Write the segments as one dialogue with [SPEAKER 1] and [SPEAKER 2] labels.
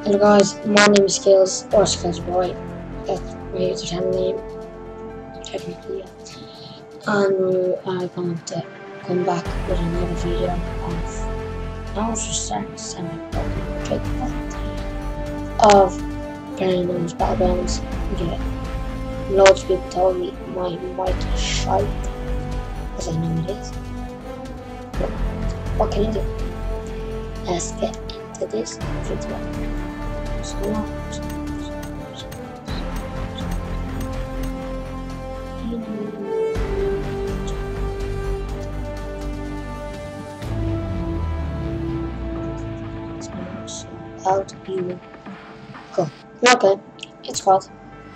[SPEAKER 1] Hello guys, my name is Skills or Skills Boy. That's my YouTube channel name, technically. And I'm going to come back with another video of now it's just starting to sound like of playing those Battlegrounds. Yeah, loads of people told me my mic is shite, as I know it is. But what can you do? Let's get into this video. Out you go. Okay, it's hot.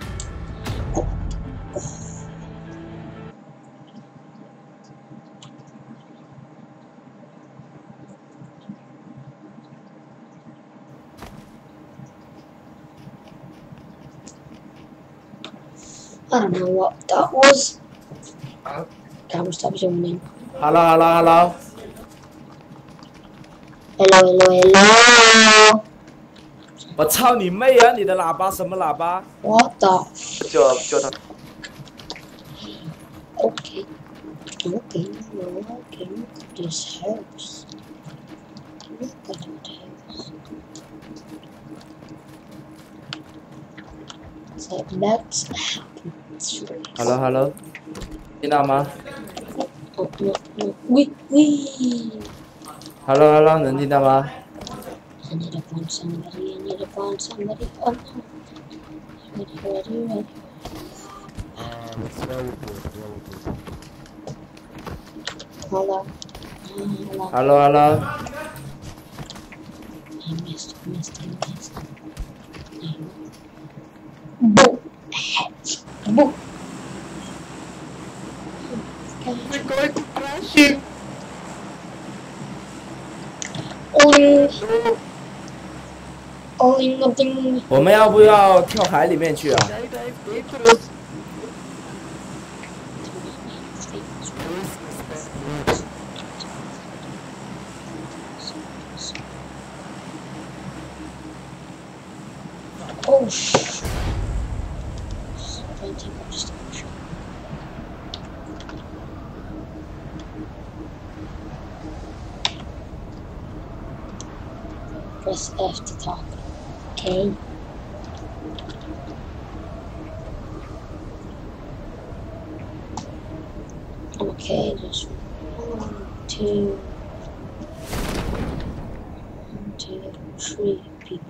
[SPEAKER 1] I don't know what that was. Camera stop zooming.
[SPEAKER 2] Hello。
[SPEAKER 1] Hello。
[SPEAKER 2] 我操你妹啊！你的喇叭什么喇叭
[SPEAKER 1] What the？
[SPEAKER 2] 就他。
[SPEAKER 1] Okay. This helps. Look at it helps. So let's happen.
[SPEAKER 2] Hello， 听到吗？
[SPEAKER 1] 喂。
[SPEAKER 2] Hello， 能听到吗
[SPEAKER 1] I need to find somebody. Oh no. Ready. Hello.
[SPEAKER 2] Hello。
[SPEAKER 1] I missed. Boom. Boom.
[SPEAKER 3] We're going to crash it.
[SPEAKER 1] Only nothing.
[SPEAKER 2] 我们要不要跳海里面去啊？
[SPEAKER 1] Oh shit. I think I'm just press F to talk. Okay. Okay, just 1, 2, 3 people.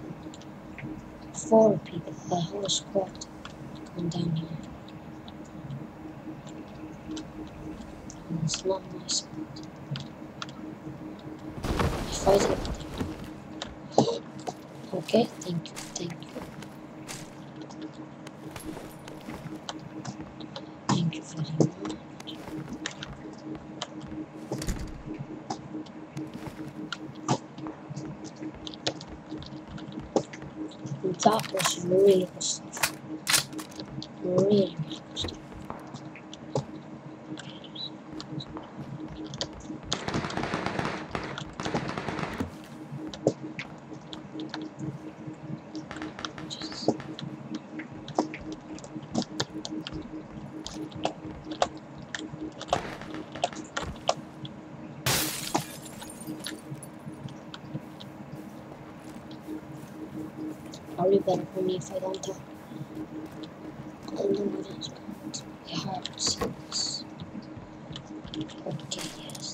[SPEAKER 1] 4 people, the whole squad going down here. And it's not my spot. Fight it. Okay, thank you. Thank you very much. That was really good stuff. Really good stuff. Probably better for me if I don't talk. I know what it's going to be hard to see this. Okay, yes.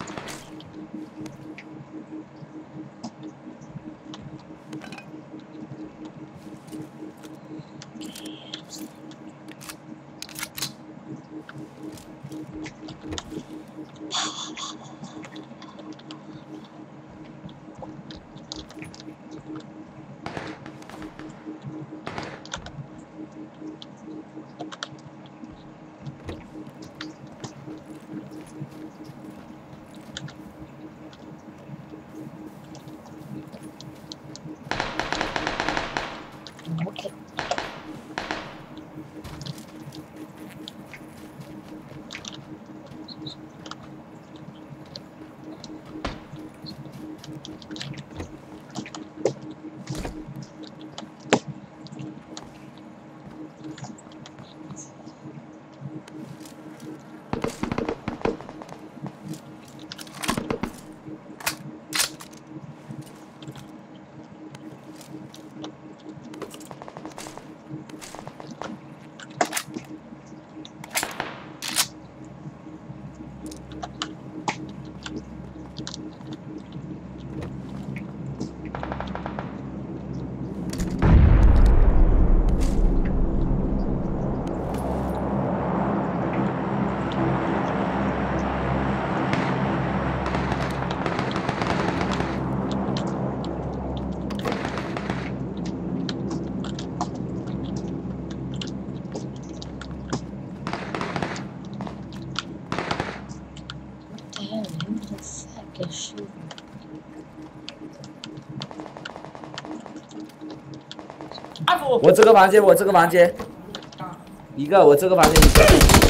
[SPEAKER 2] 我这个房间，我这个房间，一个，我这个房间一个。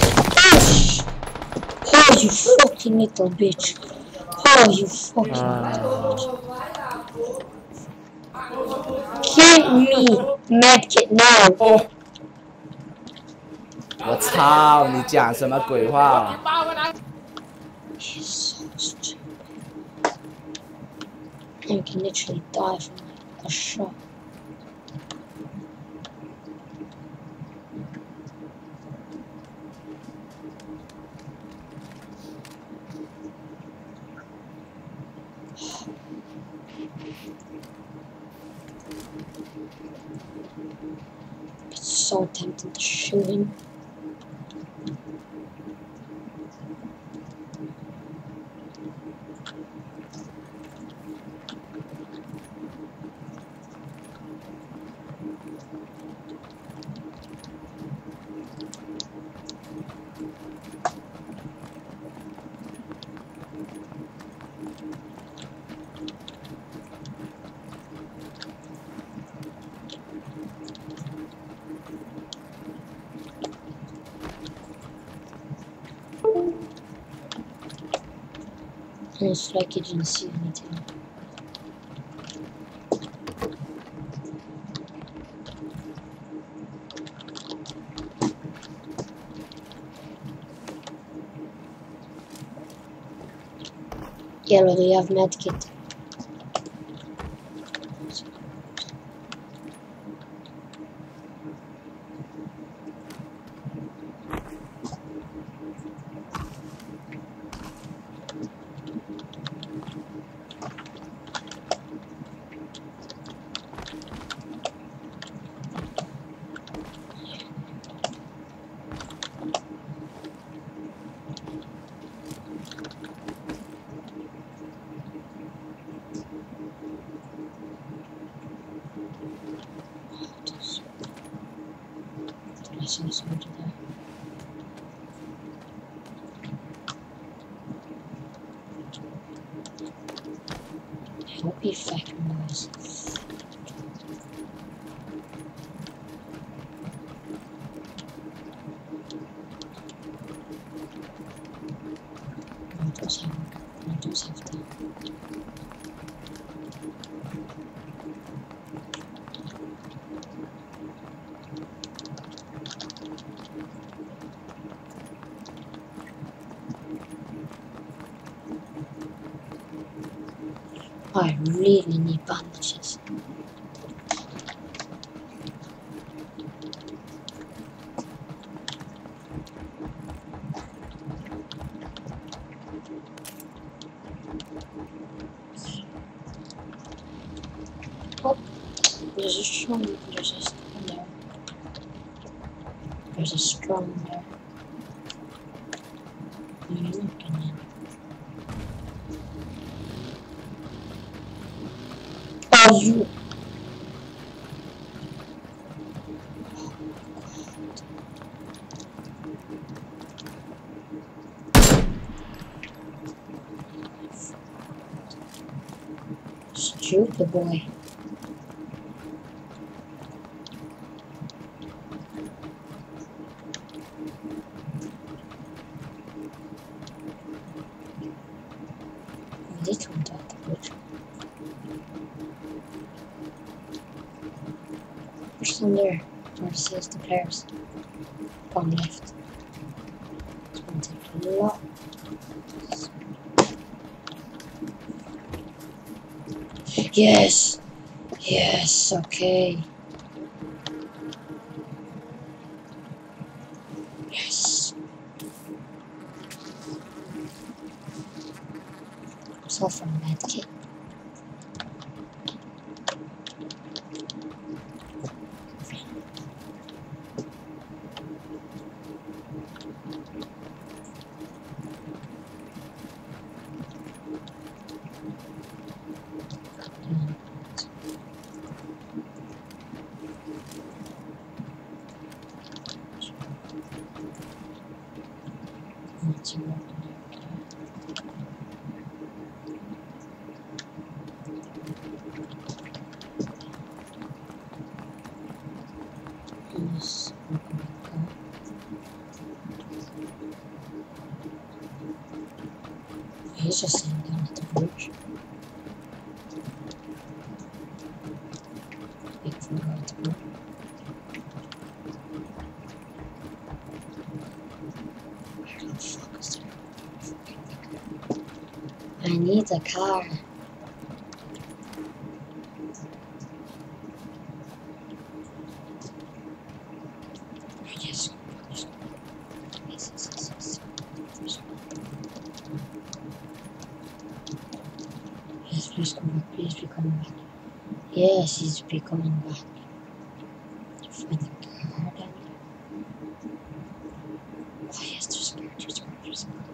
[SPEAKER 1] Oh, you fucking little bitch! Oh, you fucking little bitch! Give me medkit now!
[SPEAKER 2] 哦，我操！你讲什么鬼话？
[SPEAKER 1] He's so stupid. You can literally die from like a shot. It's so tempting to shoot him. And it's like you didn't see anything. Yellow, do you have medkit? I saw somebody there. I hope he fucking knows. I don't have that. I really need bandages. Oh, there's a strong there. There's a strong there. You're looking in. Oh, you. Stupid boy. This one got the bridge. Push them there. Or says the players. One left. It's going to take a lot. Yes! Yes, okay. Yes. I'm so from medkit. big forgot to go. Where the fuck is there? I need a car. Yes. Yes, please come back. Please be coming back. Yes, he's be coming back. Find the garden. Oh yes, there's a garden. There's a garden. There's a garden.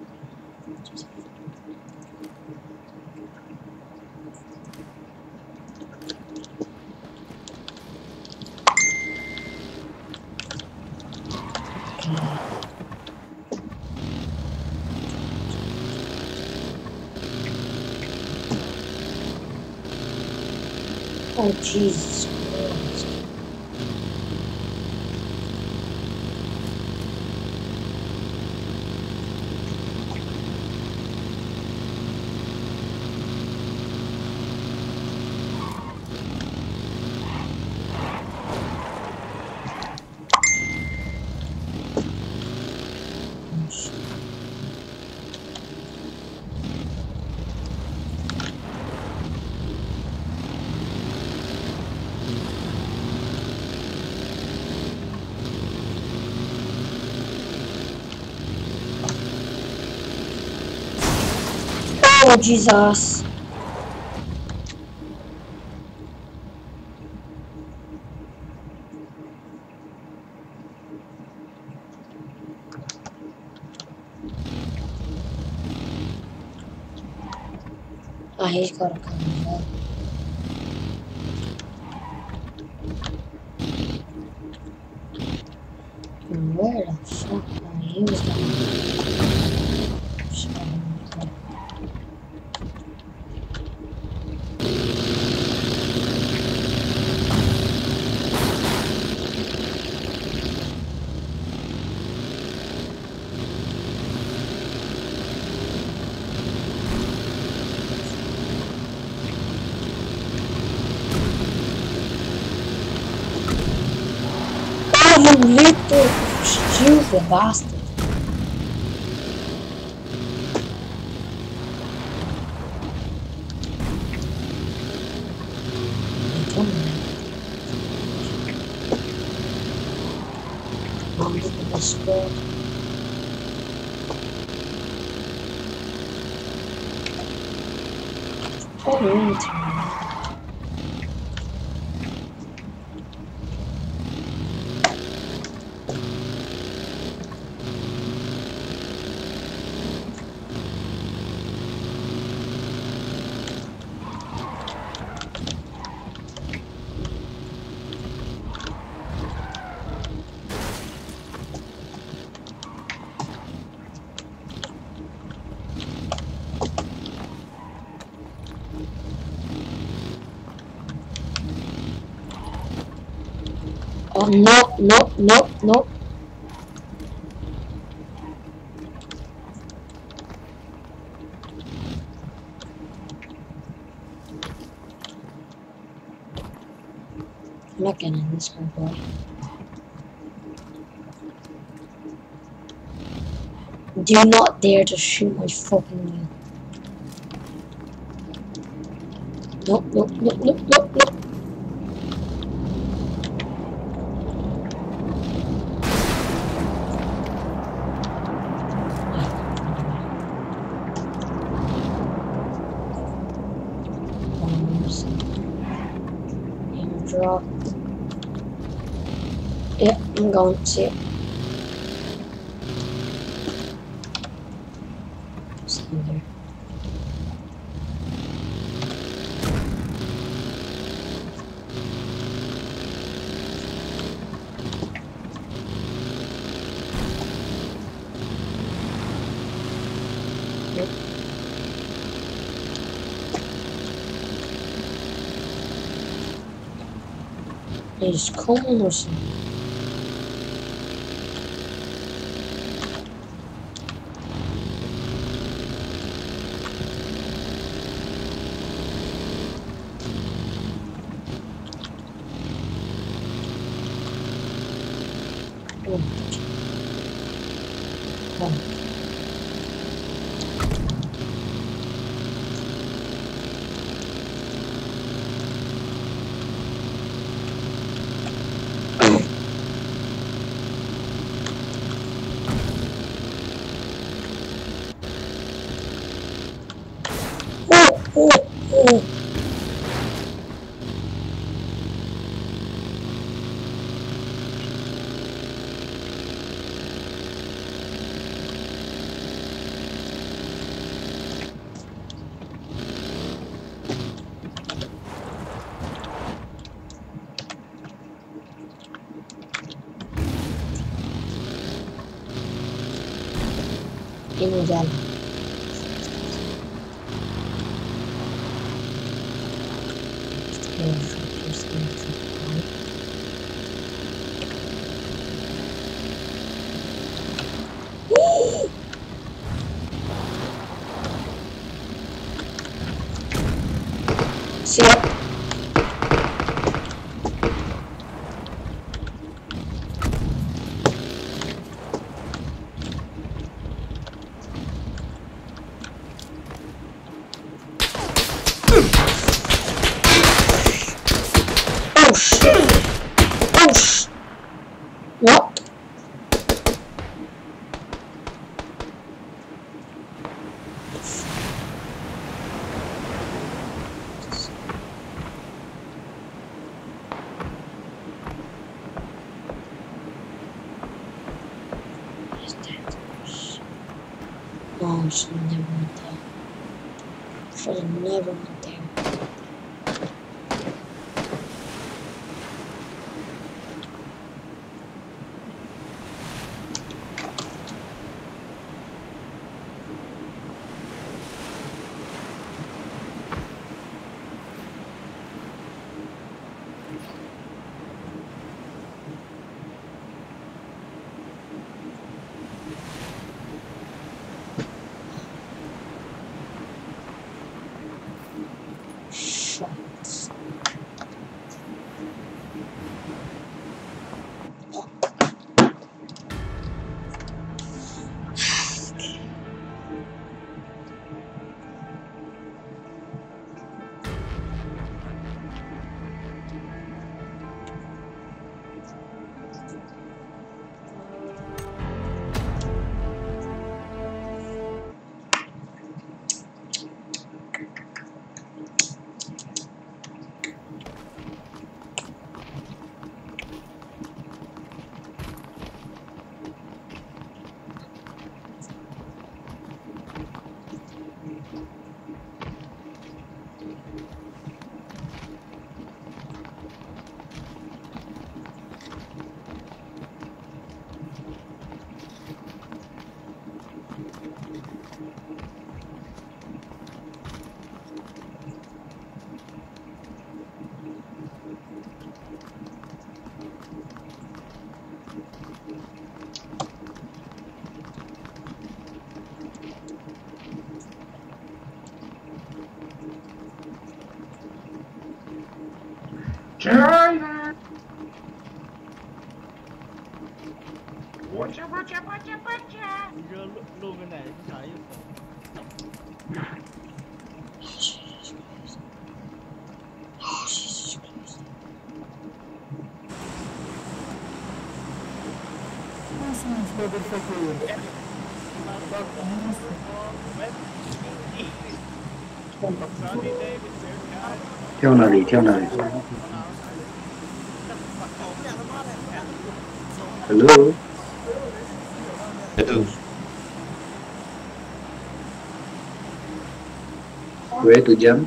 [SPEAKER 1] Oh Jesus Christ. Oh Jesus. Ah, he's gotta come back. Where the fuck are you going? You little stupid bastard. I'm looking at the squad. Oh, oh no, no, no, no. I'm not getting in this car, boy. Do not dare to shoot my fucking wheel. Nope, nope, nope, nope, nope, nope. Drop. Yeah, I'm going to see it. Stand there. Yep. He's coming or something. Oh. Inudala. Siap. Oh shit. Oh sh. What? No, I should have never went there. Should have never went there. Shots.
[SPEAKER 3] China! Watcha!
[SPEAKER 4] 이거 로그는 알지?
[SPEAKER 1] Oh, Jesus Christ.
[SPEAKER 5] Theo nào đi, theo nào đi. Hello.
[SPEAKER 6] Hello.
[SPEAKER 5] Where to jump?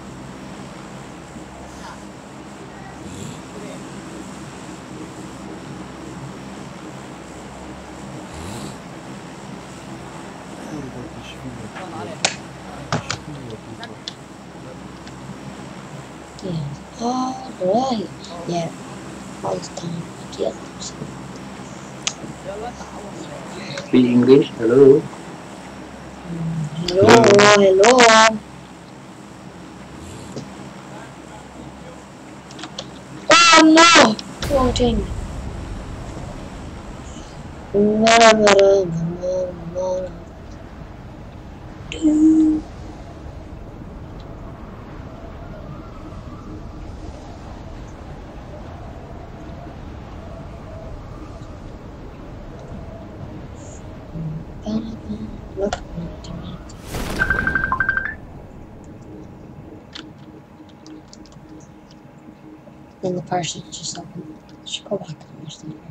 [SPEAKER 1] Yeah. All right. Yeah. All the time. Yes.
[SPEAKER 5] Speak English. Hello.
[SPEAKER 1] Hello. Oh no! Wrong thing. Look, then the person just open. Should go back and watch that.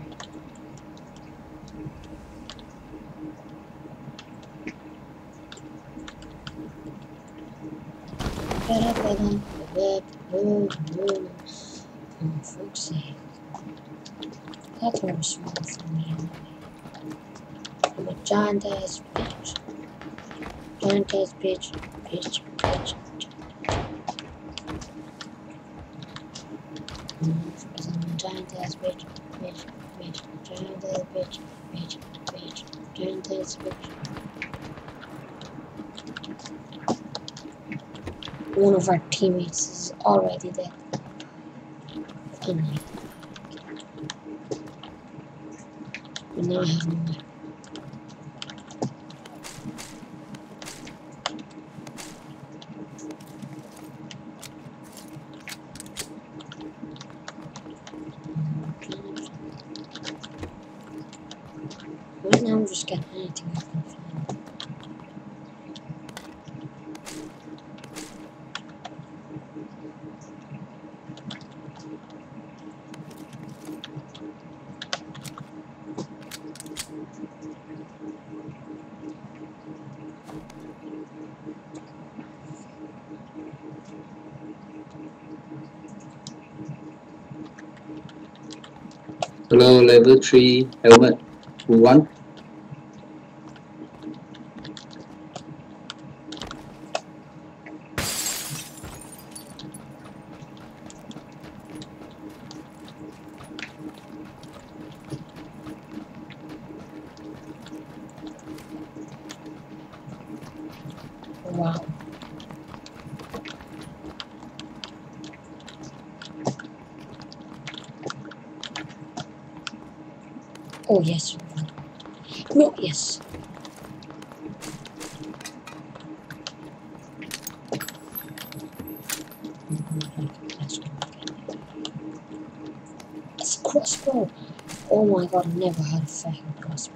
[SPEAKER 1] For fuck's sake. That was small for me. I'm a giant ass bitch. Giant ass bitch. Bitch. Because I'm a giant ass bitch. Giant ass bitch. Giant ass bitch. One of our teammates is already dead. Finally. And now I have no more. Right now I'm just getting anything I can find.
[SPEAKER 5] Hello, level 3 helmet. Who won?
[SPEAKER 1] Wow. Oh yes. No, yes. It's a crossbow. Oh my god, I never had a fucking crossbow.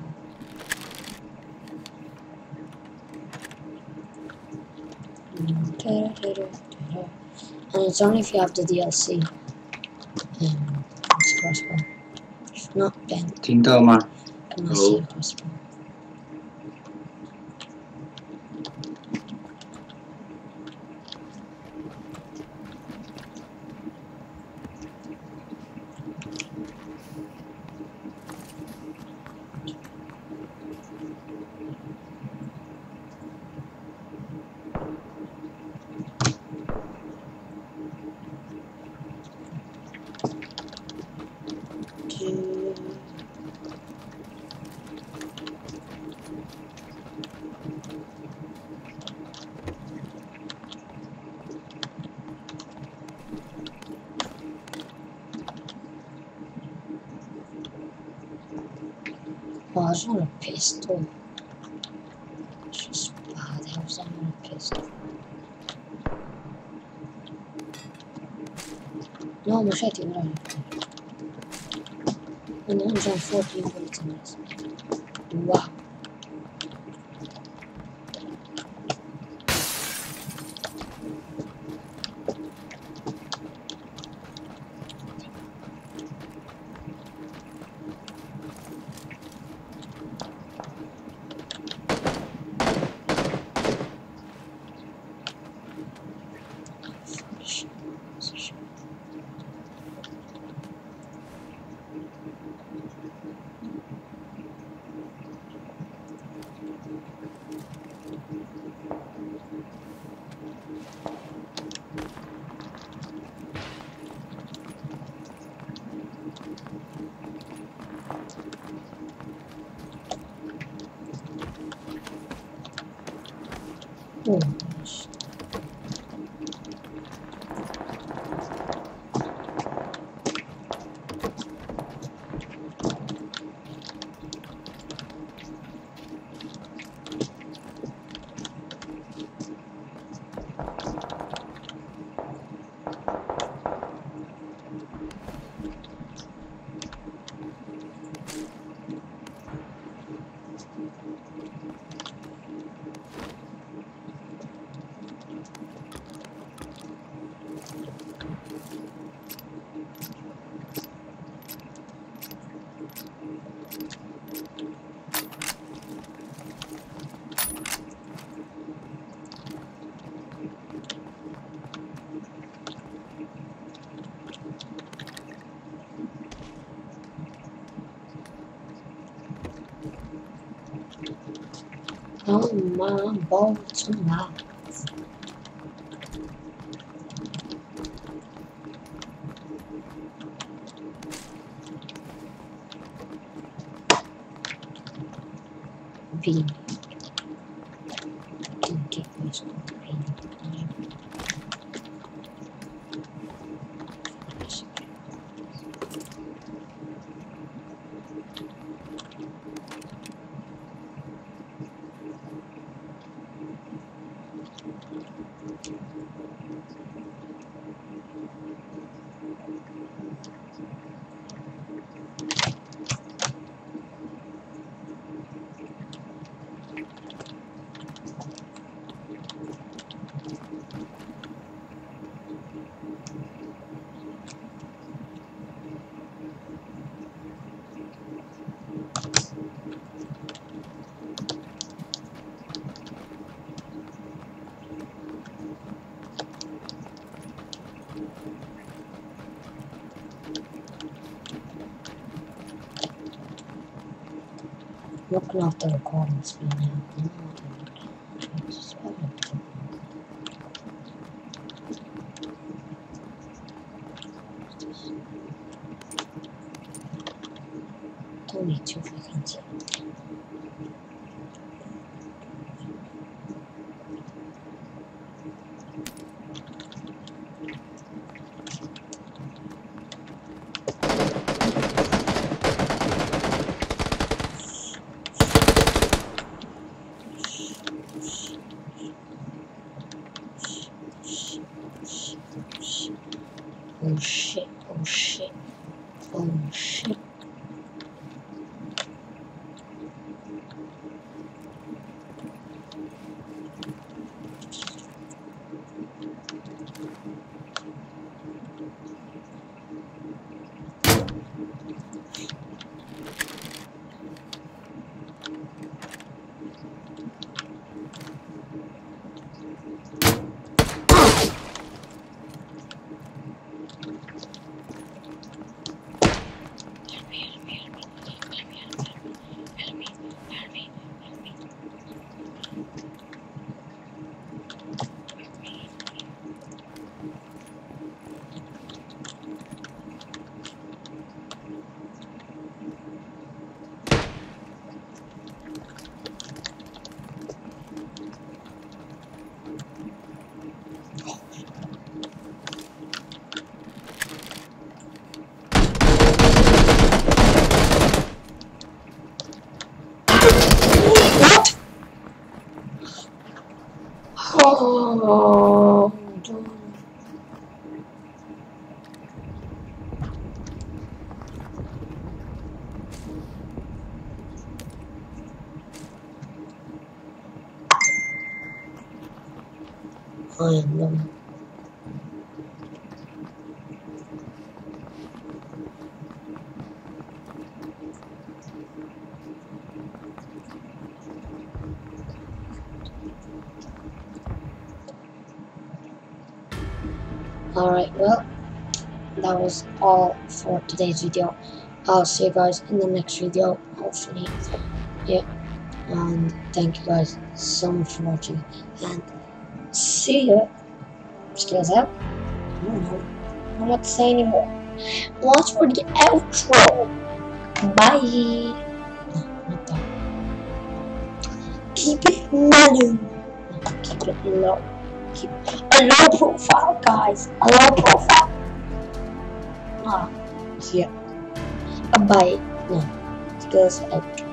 [SPEAKER 1] And it's only if you have the DLC. It's crossbow. If not, then
[SPEAKER 5] 听到吗？
[SPEAKER 1] I must see a crossbow. Oh, I was on a pistol. It's just bad. I was on a pistol. No, machete, what are you doing? And the one's on 14 bullets in this. Wow. Oh, gosh. Oh my bottom line. B. Okay, let's go to B. Looking off the recording screen now. Don't need to freaking see. Oh shit, oh shit, oh shit. Oh, I am done. Alright, well, that was all for today's video. I'll see you guys in the next video, hopefully. Yeah, and thank you guys so much for watching, and see ya. Skills out. I don't know what to say anymore. Watch for the outro. Bye. No, not that. Keep it mellow. No, keep it low. Keep a low profile, guys. A low profile. Yeah. Bye. No. Skills out.